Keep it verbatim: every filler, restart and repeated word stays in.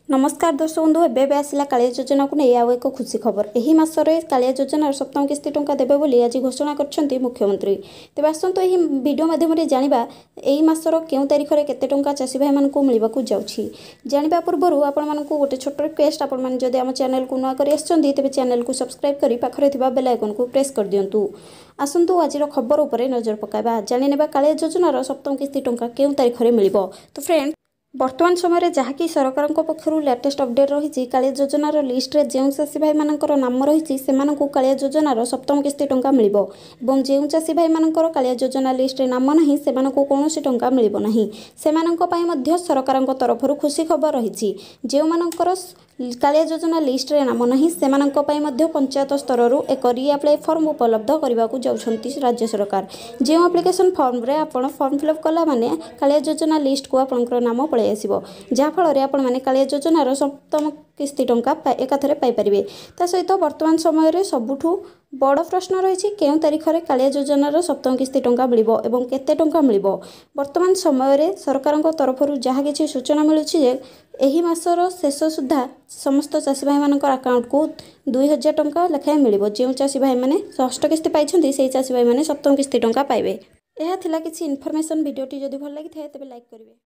नमस्कार दर्शक बंधु एबे आसला कालिया योजना को नहीं आउ एक खुशी खबर एही मासरे कालिया योजनार सप्तम किस्ती टंका देबे बोली आज घोषणा करछन्ती मुख्यमंत्री। तेबे आसंतो एही वीडियो माध्यम रे जानिबा एही मासर केउ तारिख रे केते टंका चासी भाई मानकु मिलिबा को जाउछि। जानिबा पूर्वरु आपण मानकु गोटे छोट रिक्वेस्ट आपण मान जदि हम चैनल को नुआ करी आछन्ती तेबे चैनल को सब्सक्राइब करी पाखरे थिबा बेल आइकन को प्रेस कर दियंतु। आसंतु आजिर खबर उपरे नजर पकाइबा जानि नेबा कालिया योजनार सप्तम किस्ती टंका केउ तारिख रे मिलिबो। तो फ्रेंड वर्तमान समय जहाँकि सरकार पक्षर लेटेस्ट अपडेट रही कालिया योजनार लिस्ट रे जो चाषी भाई मानकर नाम रही से कालिया योजनार सप्तम किस्ती टंका मिलिबो एवं जो चाषी भाई मानकर कालिया योजना लिस्ट रे नाम नहीं से कौन टंका मिलिबो नहीं सेमानंक पई मध्य सरकार तरफ खुशी खबर रही जो मानकर कालिया योजना लिस्ट रे नाम नहीं सेमानंक पई मध्य पंचायत स्तर एक रीअप्लाई फॉर्म उपलब्ध करने को जाउछंती राज्य सरकार। जो एप्लिकेशन फॉर्म रे आपण फॉर्म फिलअप कला माने कालिया योजना लिस्ट को आपनकर नाम पळै आसीबो जहाँ फल आपण माने कालिया योजनार सप्तम किस्ती टंका एकाथरे पाई परिबे। ता सहित वर्तमान समय रे सबुठु बड़ प्रश्न रही केउ तारिख रे कालिया योजनार सप्तम किस्ती टंका मिलिबो एवं केते टंका मिलिबो। वर्तमान समय रे सरकार तरफ जहाँ किछि सूचना मिलुछि जे एही मासर शेष सुधा समस्त चाषी भाई मानकर अकाउंट को दुई हजार टंका लेखाएं मिलिबो। जो चाषी भाई माने षष्ठ किस्ती पाइछन्ती सेही चाषी भाई माने सप्तम किस्ती टंका पाइबे। यह थिला किछि इन्फॉर्मेशन वीडियोटी जदि भल लागि थाए तबे लाइक करिवे।